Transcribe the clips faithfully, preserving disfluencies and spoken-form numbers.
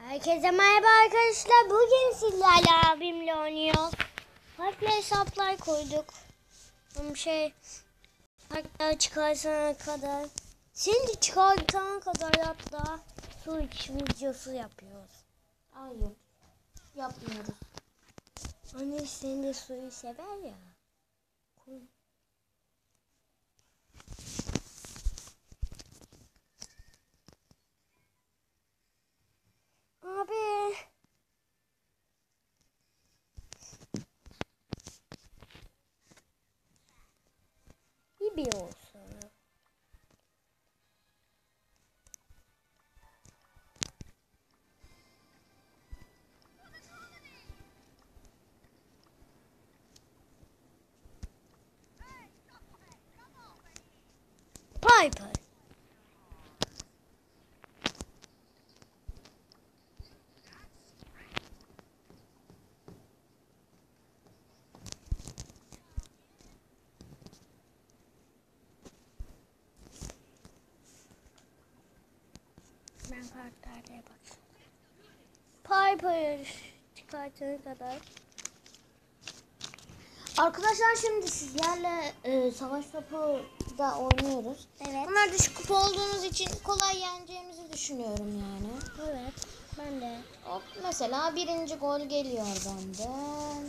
Herkese merhaba arkadaşlar. Bugün sizlerle abimle oynuyoruz. Farklı hesaplar koyduk. Bir şey hatta çıkarsana kadar. Şimdi çıkartana kadar hatta su iç videosu yapıyoruz. Hayır. Yapmıyoruz. Anne sen de suyu sever ya. Abi. Bir bir olsun. Piper. Ben karakterlere bakayım. Piper çıkartana kadar. Arkadaşlar şimdi sizlerle e, savaş topu da oynuyoruz. Evet. Bunlar düşük kupa olduğumuz için kolay yeneceğimizi düşünüyorum yani. Evet. Ben de. Hop, mesela birinci gol geliyor benden.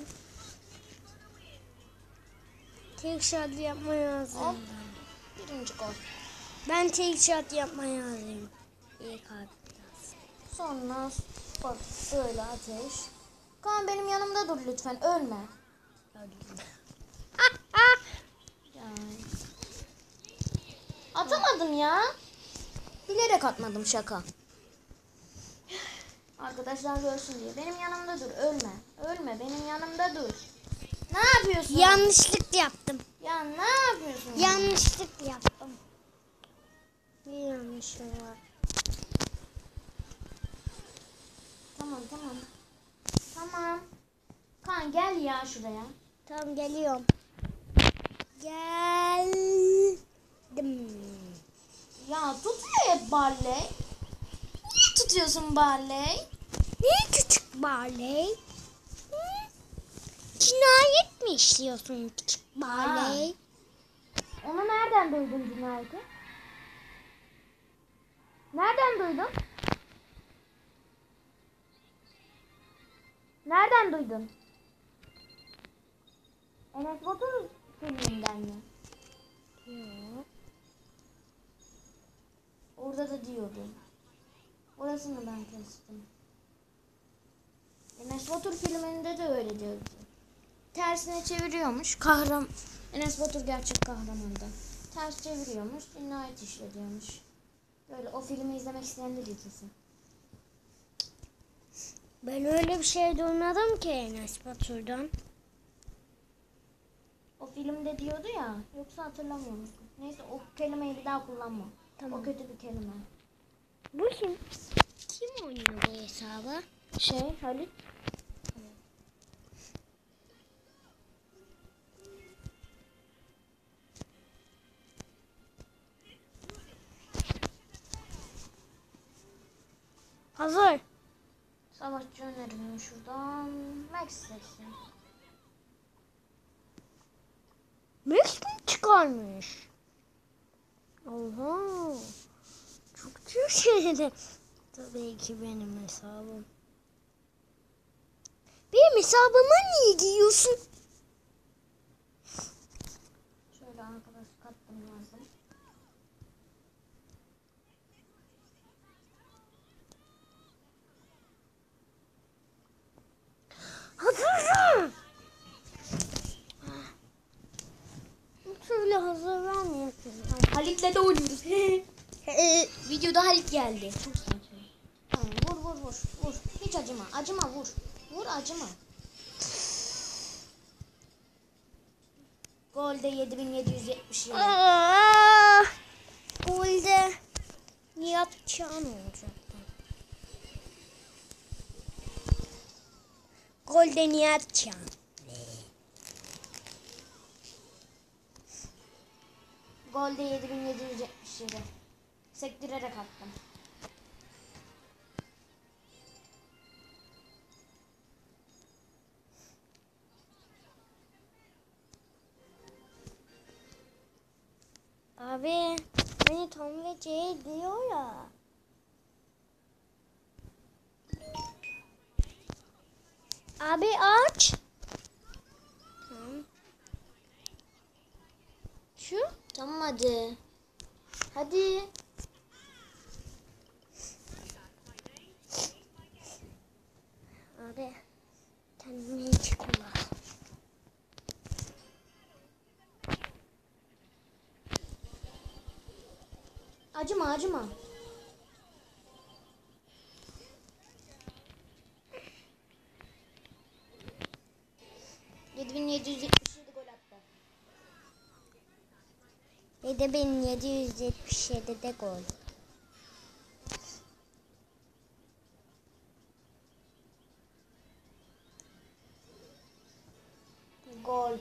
Tek shot yapmaya hazırım. Hop, birinci gol. Ben tek shot yapmaya hazırım. İyi kalptas. Sonra bak böyle ateş. Kaan benim yanımda dur lütfen, ölme. Yani. Atamadım ya. Bilerek atmadım, şaka. Arkadaşlar görsün diye. Benim yanımda dur, ölme. Ölme, benim yanımda dur. Ne yapıyorsun? Yanlışlık yaptım. Ya ne yapıyorsun? Yanlışlık yaptım. Bir yanlışım var. Tamam tamam. Tamam. Kaan gel ya şuraya. Tamam geliyorum. Geldim. Ya tutuyor hep Barley. Niye tutuyorsun Barley? Ne küçük Barley? Hı? Cinayet mi işliyorsun küçük Barley? Onu nereden duydun cinayeti? Nereden duydun? Nereden duydun? Enes Batur filminden mi? Yok. Orada da diyordu. Orasını ben kestim. Enes Batur filminde de öyle diyordu. Tersine çeviriyormuş. Kahraman. Enes Batur gerçek kahramanda. Ters çeviriyormuş. Cinayet işlediyormuş. Böyle o filmi izlemek isteyenler izlesin. Ben öyle bir şey duymadım ki Enes Batur'dan. O filmde diyordu ya. Yoksa hatırlamıyor musun? Neyse o kelimeyi bir daha kullanma. Tamam. O kötü bir kelime. Bu kim? Kim oynuyor bu hesabı? Şey Halit. Hazır. Savaşçı öneriliyor şuradan. Max seçsin. Max mi çıkarmış? Oha. Çok çok şeydi. Tabii ki benim hesabım. Benim hesabıma niye giyiyorsun? Şöyle arkadaş kattım lazım. Hazırım. Şöyle hazır vermiyorsun. Halit'le de oynuyoruz. Videoda Halit geldi. Çok saçma. Tamam, vur vur vur vur. Hiç acıma. Acıma vur. Vur acıma. Golde yedi bin yedi yüz yetmiş yedi. Aa, golde Nihat Çağan olacaktı. Golde Nihat Çağan. Golde yedi bin yedi yüz yetmiş yedi. Sektirerek attım. Abi beni Tom ve Jerry diyor ya. Abi aç. Tamam. Şu. Tamam hadi. Hadi. Abi kendime hiç kullan. Acıma acıma. yedi bin yedi yüz yetmiş yedi gol attı. yedi bin yedi yüz yetmiş yedide gol. Gol.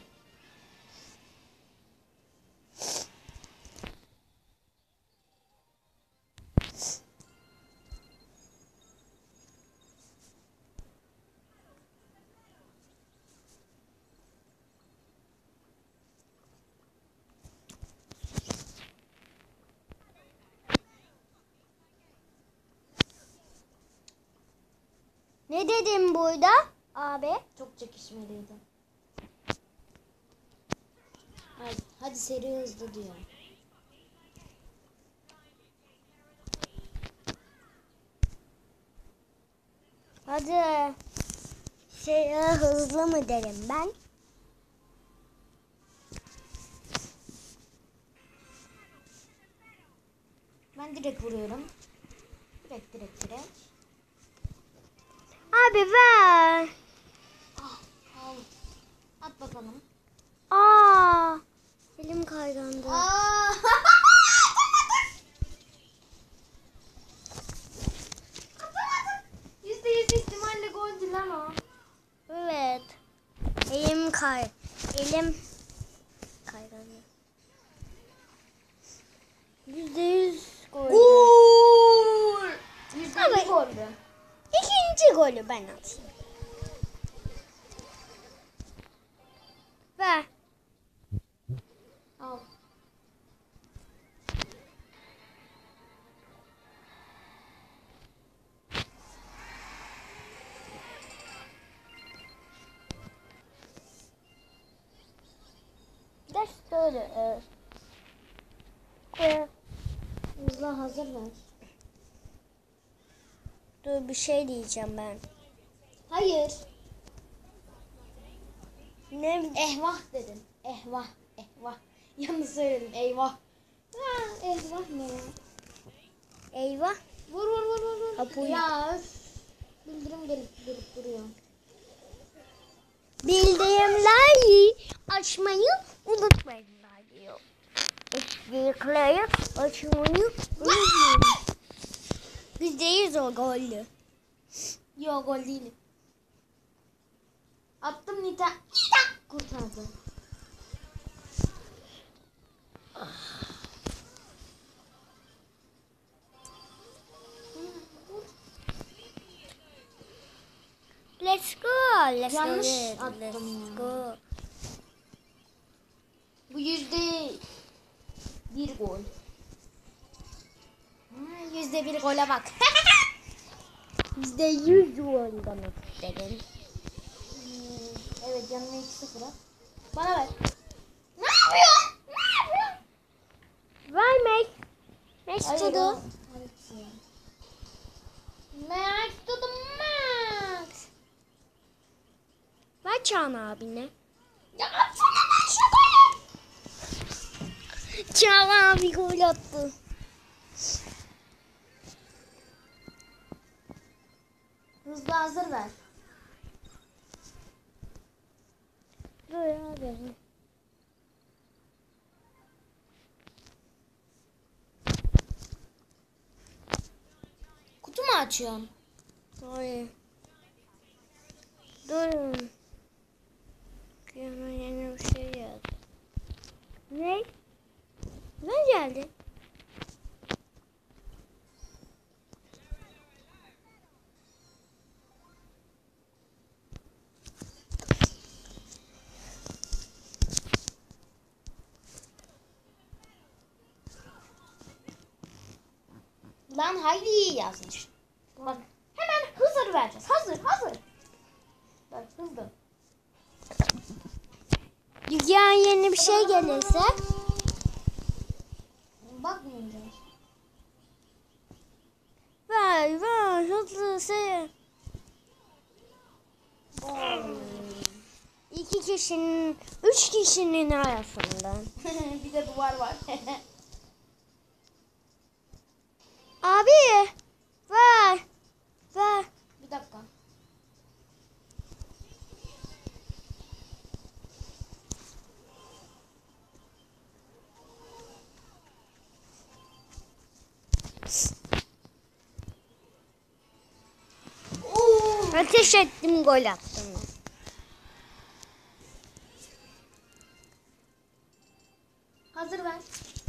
Ne dedim burada abi? Çok çekişmeliydi. Hadi, hadi seri hızlı diyor. Hadi. Şey hızlı mı derim ben? Ben direkt vuruyorum. Direkt direkt direkt. Abi ver. Ah, al. At bakalım. Aa, elim kaygandı. Aa! Yüzde yüz ihtimalle goldü lan o. Evet. Elim kay. Elim kaygandı. Yüzde yüz gol. Gol! Yüzde Ama- yüz goldü. İkinci golü ben atayım. Ver. Al. Let's do this. Ee, Hızlı hazır ver. Dur bir şey diyeceğim ben. Hayır. Ne? Ehvah dedin. Ehvah. Ehvah. Yanlış söyledim. Eyvah. Ha, eyvah ne ya? Eyvah. Vur vur vur vur. vur. Apo. Ya öf. Bildirim gelip gelip duruyor. Bildirimleri açmayı unutmayın diyor. Bildirimleri açmayı unutmayın. Yüzde yüz o gollü. Yok gol değil. Attım Nita. Nita kurtardı. Let's go. Let's Yanlış go. Let's attım ya. go. Bu yüzde bir gol. Ha, yüzde bir gole bak. Yüzde yüz golden dedim. Hmm, evet yanına iki sıfır at. Bana ver. Ne yapıyorsun? Ne yapıyorsun? Vermek. Next Hayır, to do. o- Evet ya. Max to the max. Ver Çağan abine. Ya atsana lan şu golü. Çağan abi gol attı. Hızlı hazır ver. Dur abi. Kutu mu açıyorsun? Hayır. Durun. Yana yeni bir şey geldi. Ne? Ne geldi? Lan Haydi yazmış. Bak hemen Hızır vereceğiz. Hazır hazır. Bak hızlı. Dükkan yeni bir şey gelirse. Bakmayacağız. Ver ver hızlı şey. İki kişinin, üç kişinin arasından. Bir de duvar var. Abi ver ver. Bir dakika. Oo. Ateş ettim, gol attım. Hazır ver.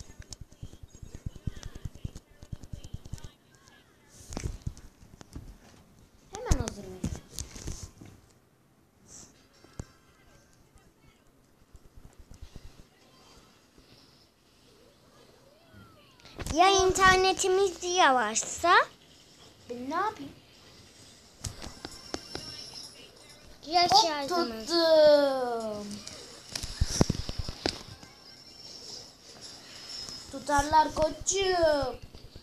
Hemen hazır ver. Ya internetimiz yavaşsa? Ben ne yapayım? Ya Hop şarjımız. tuttum. Tutarlar koçum.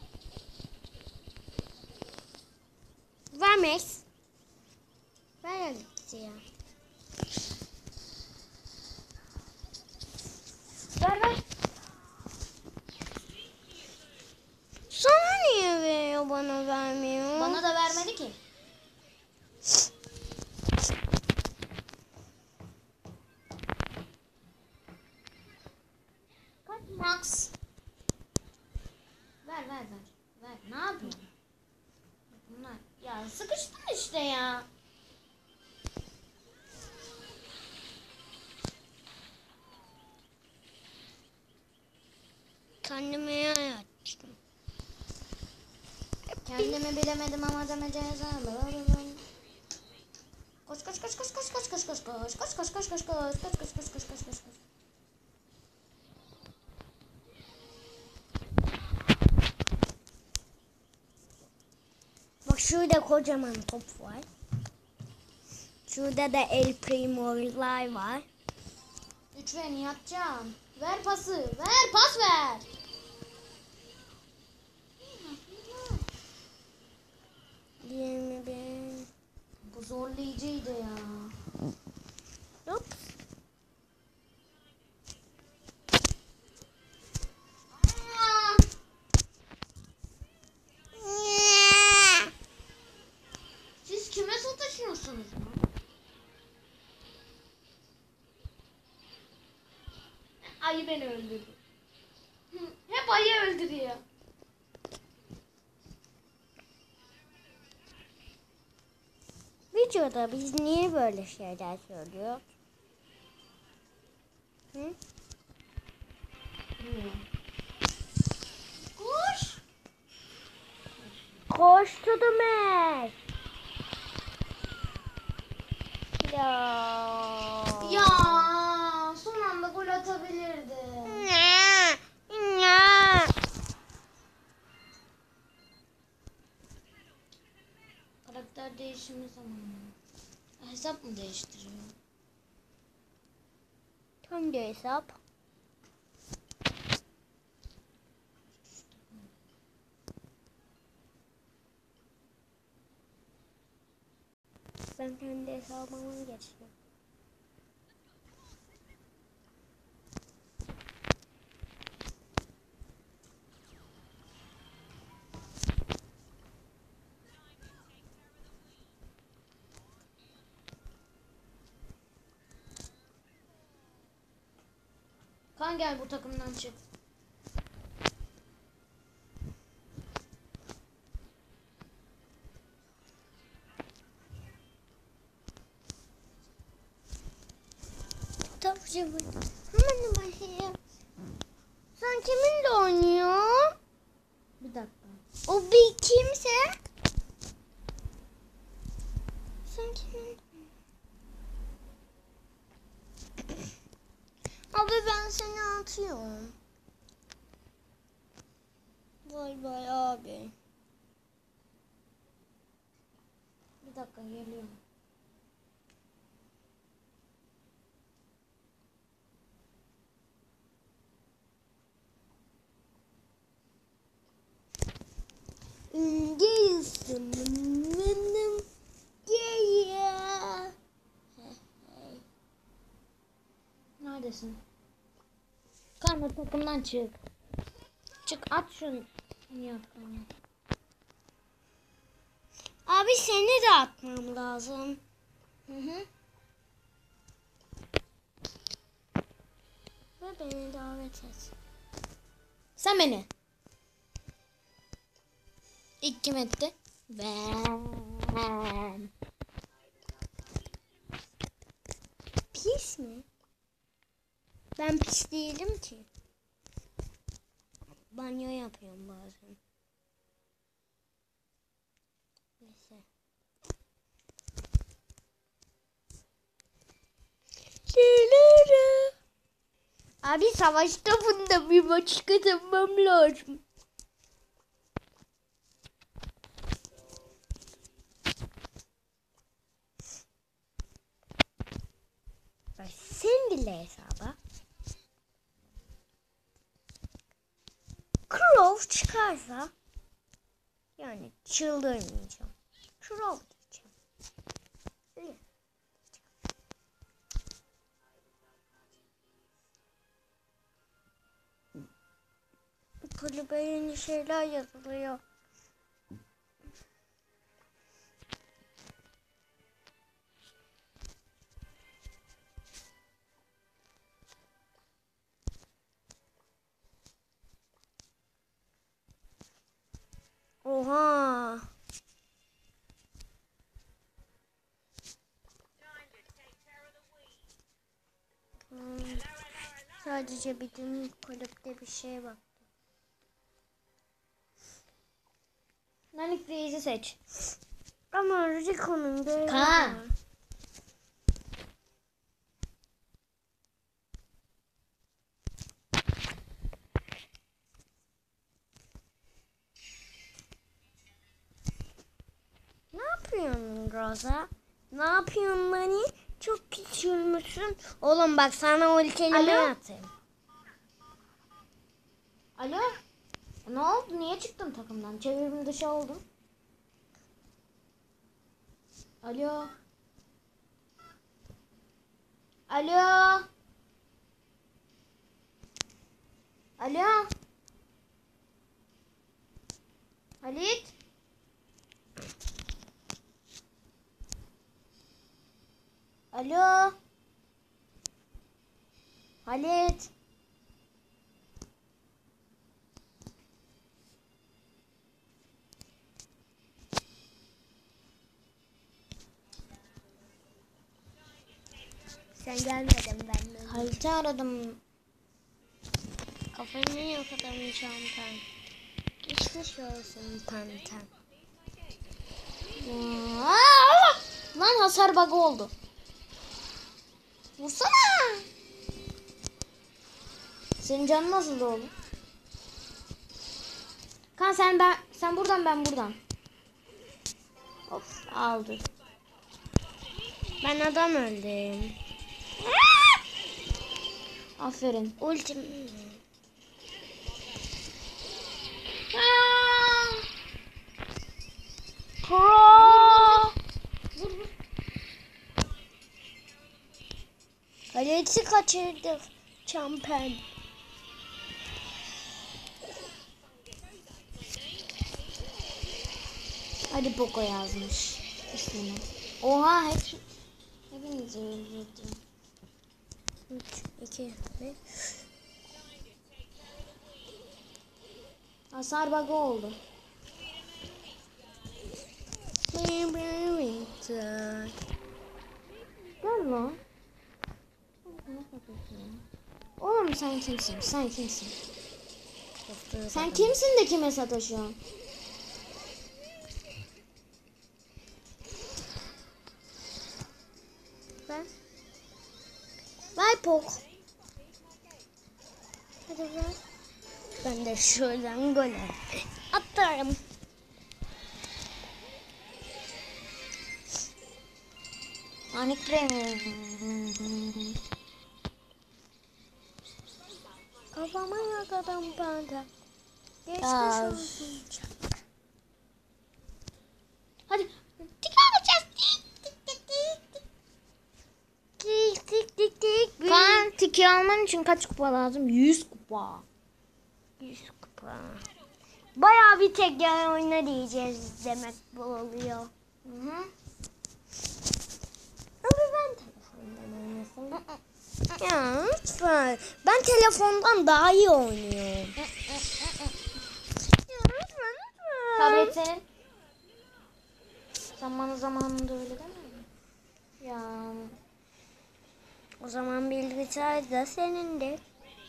Vermez. Ver gitti ya. Ver ver. Sana niye veriyor, bana vermiyor? Bana da vermedi ki. Kaç Max? Ver ver ver. Ver. Ne yapıyorsun? Bunlar. Ya sıkıştın işte ya. Kendime yer açtım. Kendimi bilemedim ama demeyeceğiz. Koş koş koş koş koş koş koş koş koş koş koş koş koş koş koş koş koş koş koş koş. Bak şurada kocaman top var. Şurada da El Primo'lar var. Lütfen yapacağım. Ver pası. Ver pas ver. yirmi bir. Bu zorlayıcıydı ya. Hop. Aa! Siz kime sataşıyorsunuz lan? Ayı beni öldürdü. Hı, hep ayı öldürüyor. Videoda biz niye böyle şeyler söylüyor? Hı? Koş. Koştu Demek. Ya. Ya son anda gol atabilirdi. Ya. Ya. Karakter değişimi zamanı. Hesap mı değiştiriyor? Hangi hesap? Ben kendi hesabıma geçtim. Kan gel bu takımdan çık. Tabii ki bu. Hemen başlayayım. Sen kiminle oynuyor? Bir dakika. O bir kimse? Sen kimin? Abi ben seni atıyorum. Vay vay abi. dakika geliyorum. İngilizim. Benim. Yeah. Neredesin? Karma takımdan çık. Çık at şunu. Niye atmıyor? Abi seni de atmam lazım. Hı hı. Ve beni davet et. Sen beni. İlk kim etti? Ben. Pis mi? Ben pis değilim ki. Banyo yapıyorum bazen. Neyse. Abi savaşta bunda bir maç kazanmam lazım. Bak sen bile hesaba. Crow çıkarsa yani çıldırmayacağım. Crow diyeceğim. Öyle. Kulübe yeni şeyler yazılıyor. Oha. Hmm. Sadece bir dün kulüpte bir şey bak. Nani Freeze'i seç. Ama Rico'nun görevi Kaan. var. Ne yapıyorsun Rosa? Ne yapıyorsun Nani? Çok küçülmüşsün. Oğlum bak sana ultileme Alo? atayım. Alo? Ne oldu? Niye çıktın takımdan? Çevrim dışı oldum. Alo? Alo? Alo? Halit? Alo? Halit? Sen gelmedin benden. Halit'i aradım. Kafanı yok adamın çantan. Geçmiş olsun pantan. Aa! Lan hasar bug'ı oldu. Vursana. Senin canın nasıl oldu? Kan sen ben sen buradan ben buradan. Hop aldı. Ben adam öldüm. Aferin. Ultim. Vur vur. Kaleci kaçırdık. Çampen. Hadi Poco yazmış ismini. Oha hep hepinizi öldürdüm. üç, iki, bir. Hasar bug'ı oldu. Gel lan. Oğlum sen kimsin? Sen kimsin? Sen kimsin de kime sataşıyorsun? Ben. Vay pok. Hadi ver. Ben de şuradan gol atarım. Panik Brain. Kafama yakadan panda. Geçmiş Ya. olsun. Hadi. Tik alacağız. Tik tik tik tik. Tik tik tik tik. Kaan tiki alman için kaç kupa lazım? yüz kupa. yüz kupa. Bayağı bir tek yer oyna diyeceğiz demek bu oluyor. Hı hı. Ama ben telefondan oynasam. Ya lütfen. Ben telefondan daha iyi oynuyorum. Ya lütfen lütfen. Tablet senin. Sen bana zamanında öyle değil mi? Ya. O zaman bilgisayar da senindir.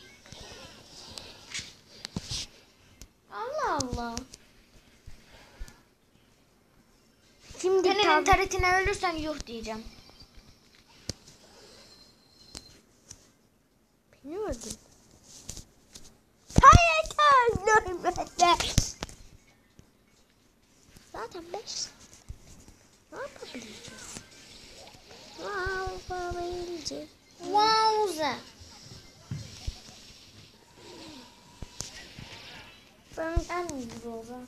Allah Allah. Şimdi Senin tab- internetine ölürsen yuh diyeceğim. Beni öldür. Hayır öldürmedi. Zaten beş. Ne yapabileceğiz? Ne yapabileceğiz? Wowza. Ben Emroza.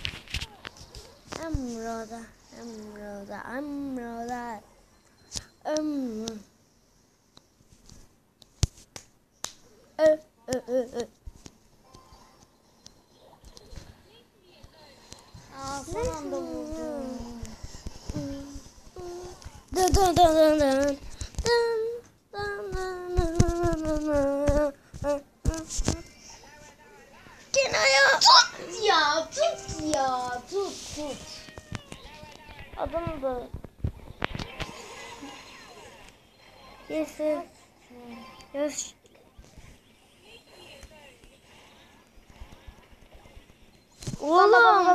Emro'da, Emro'da, Emro'da, Emro. Ö, ö, ö, ö. Aa, son anda vurdum. Dın dın dın dın dın. Dın dın dın dın dın dın. Kenaya. Tut ya, tut ya, tut, tut. Adını da. Yesin. Yes. Oğlum.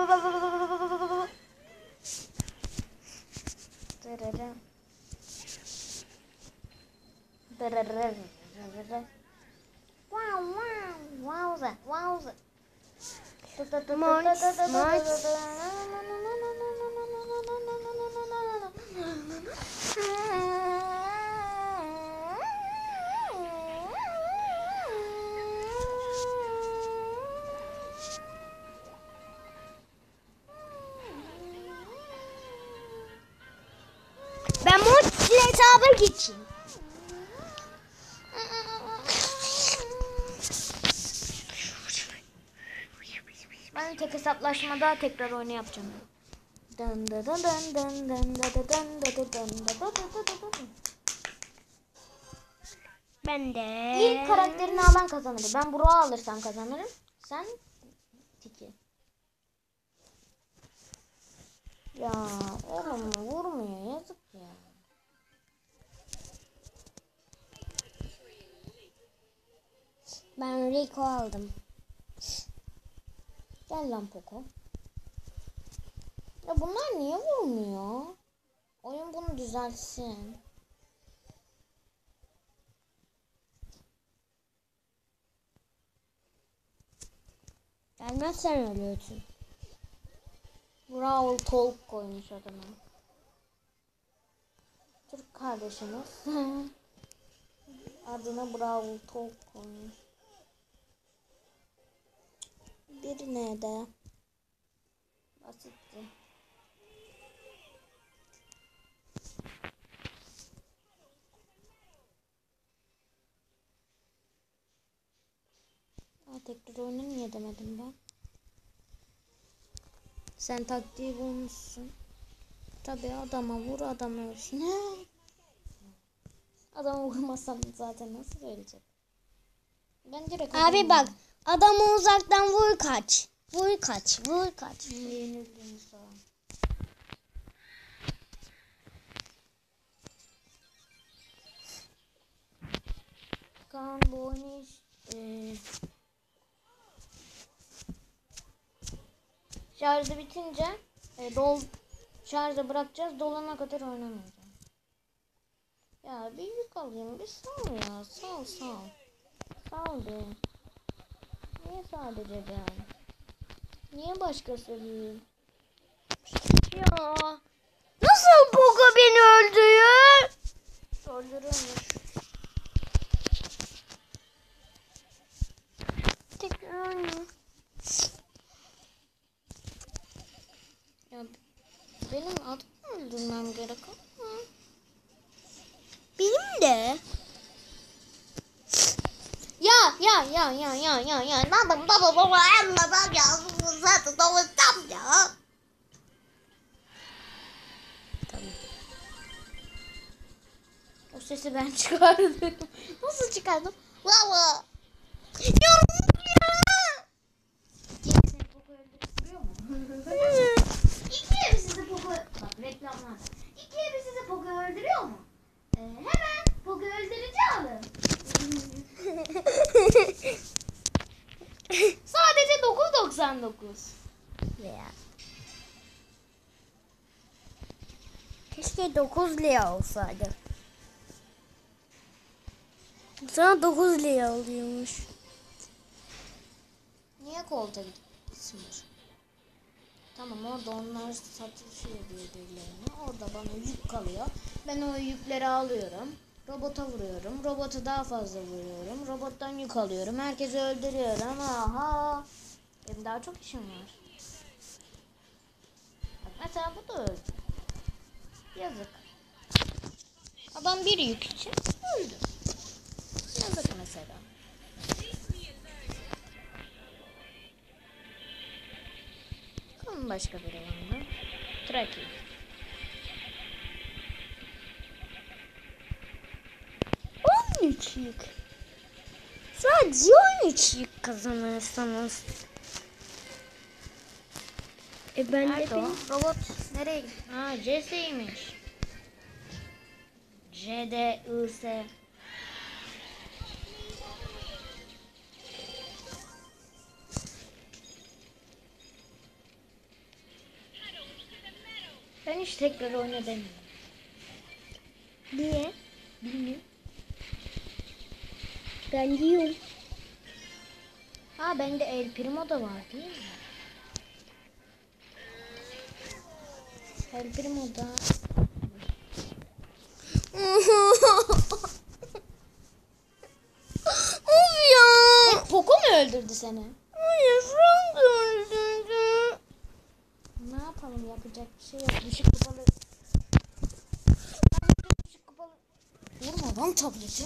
Dırırı. Dırırı. Wow, wow, wowza, wowza. Maç, maç. Ben Moç'la hesaba geçeyim. Ben tek hesaplaşmada tekrar oyunu yapacağım. Dın dın dın dın dın dın dın dın dın dın dın dın dın. Ben de. İlk karakterini alan kazanır. Ben Burak'ı alırsam kazanırım. Sen Tiki. Ya oğlum vurmuyor, yazık ya. Ben Rico aldım. Gel lan Poco. Ya bunlar niye vurmuyor? Oyun bunu düzeltsin. Gelmezsen ölüyorsun. Brawl Talk koymuş adına. Türk kardeşimiz. Adına Brawl Talk koymuş. Birine de. Basitti. Aa, tekrar oyunu niye demedim ben? Sen taktiği bulmuşsun. Tabii adama vur, adam ölsün. Adama vurmasam zaten nasıl ölecek? Ben direkt Abi bak, adamı uzaktan vur kaç. Vur kaç, vur kaç. Yenildim sağ. Kaan bu oyunu e, şarjı bitince e, dol şarjı bırakacağız, dolana kadar oynamayacağım. Ya bir yük alayım, bir sal ya, sal sal. Sal be. Niye sadece ben? Niye başkası değil? Ya. Nasıl Poco beni öldürüyor? Ya benim adımı öldürmem gerek ama. Benim de. Ya ya ya ya ya ya ya. Nadım baba baba anladım ya. Zaten doğuştan ya. O sesi ben çıkardım. Nasıl çıkardım? Baba. Yorum ya. İkiye seni Poco öldürüyor mu? İkiye mi sizi Poco... Bak reklamlar. İkiye mi sizi Poco öldürüyor mu? Ee, hemen Poco öldürücü alın. Sadece dokuz doksan dokuz. Lira. Keşke dokuz lira olsaydı. Sana dokuz lira alıyormuş. Niye kolda gitmiyor? Tamam, orada onlar satışıyor birbirlerine. Orada bana yük kalıyor. Ben o yükleri alıyorum. Robota vuruyorum. Robota daha fazla vuruyorum. Robottan yük alıyorum. Herkesi öldürüyorum. Aha. Benim daha çok işim var. Bak mesela bu da öldü. Yazık. Adam bir yük için öldü. Yazık mesela. Bakalım başka biri var mı? Traki. on üç yük. Sadece on üç yük kazanırsanız. E ben Nerede de o? bin... Robot nereye gitti? Ha, C S'ymiş. C D I S. Ben hiç tekrar oyna demiyorum. Niye? Bilmiyorum. Ben diyorum. Ha, bende El Primo da var değil mi? El Primo da. Of ya. Hep Poco mu öldürdü seni? Hayır, Frank öldürdü. Ne yapalım, yapacak bir şey yok. Düşük kupalı. Düşük kupalı. Vurma lan tableti.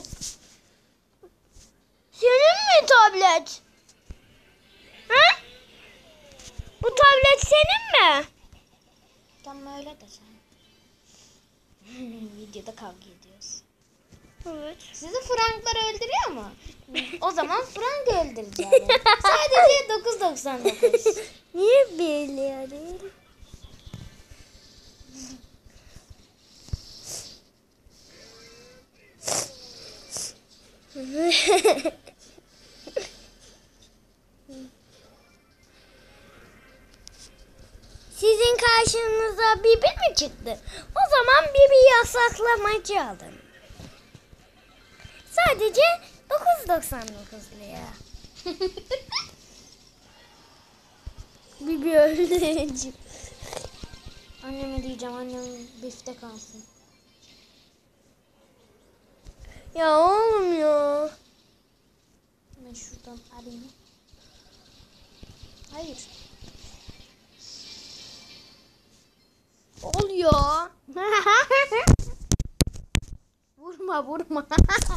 Senin mi tablet? Ha? Bu tablet senin mi? Tamam, öyle de sen. Videoda kavga ediyoruz. Evet. Sizi Franklar öldürüyor mu? O zaman Frank öldüreceğim. Sadece dokuz doksan dokuz. Niye biliyorum? Sizin karşınıza Bibi mi çıktı? O zaman Bibi yasaklamacı alın. Sadece dokuz doksan dokuz lira. Bibi öldürücü. Anneme diyeceğim, annem bifte kalsın. Ya oğlum ya. Ben şuradan arayayım. Hayır. Oluyor. Vurma vurma.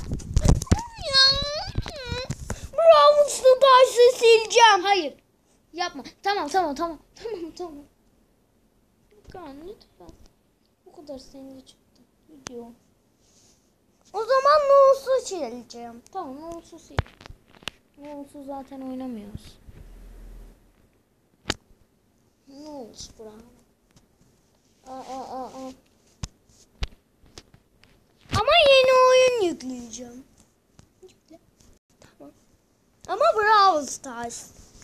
Bravo, Stars'ı sileceğim. Hayır. Yapma. Tamam tamam tamam. Tamam tamam. Lütfen lütfen. O kadar seninle çıktı. Video. O zaman Nohus'u sileceğim. Tamam, ne olsa sil. Ne olsa zaten oynamıyoruz. Ne olsun bravo. Aa aa aa aa. Ama yeni oyun yükleyeceğim. Yükle. Tamam. Ama Brawl Stars.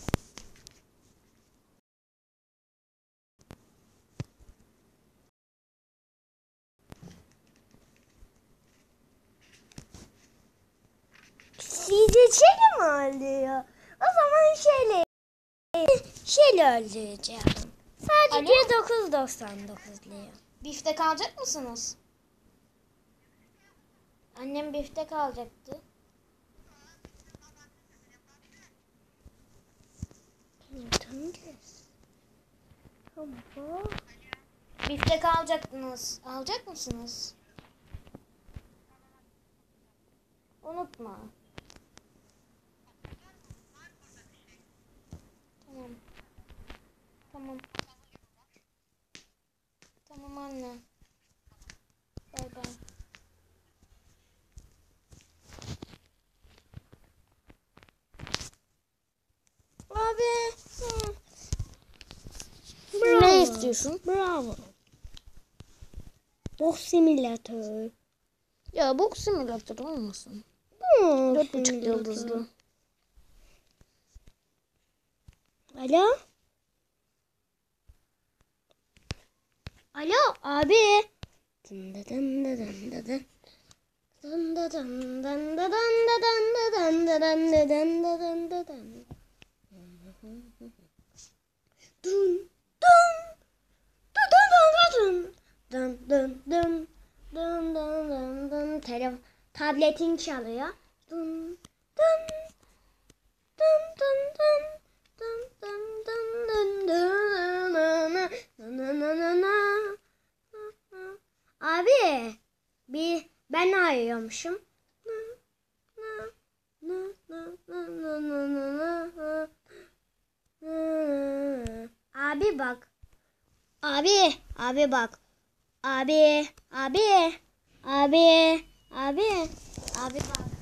Sizi çeli mi alıyor? O zaman şöyle şöyle öldüreceğim. Sadece dokuz doksan dokuz lira. Biftek alacak mısınız? Annem biftek alacaktı. Merhaba. Biftek alacaktınız. Alacak mısınız? Unutma. Tamam. Tamam. Tamam anne. Bay bay. Abi. Ne istiyorsun? Bravo. Box simülatör. Ya boks simülatörü olmasın. Box Dört buçuk simülatör. yıldızlı. Alo. Alo abi. Dın dı dın dı dın dı dın. Dın dı dın dın dı dın dı dın dı dın dı dın dı dın dı dın dı dın. Dun dun. Dun dun dun dun dun dun dun dun dun dun. Telefon, tabletin çalıyor. Dun dun dun dun dun dun dun dun dun dun dun dun dun dun. Abi bir ben arıyormuşum. Abi bak. Abi, abi bak. Abi, abi, abi, abi, abi bak.